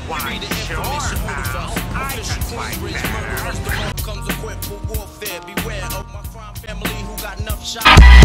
Why, sure, I can fight better. Comes equipped for warfare. Beware of my crime family who got enough shots.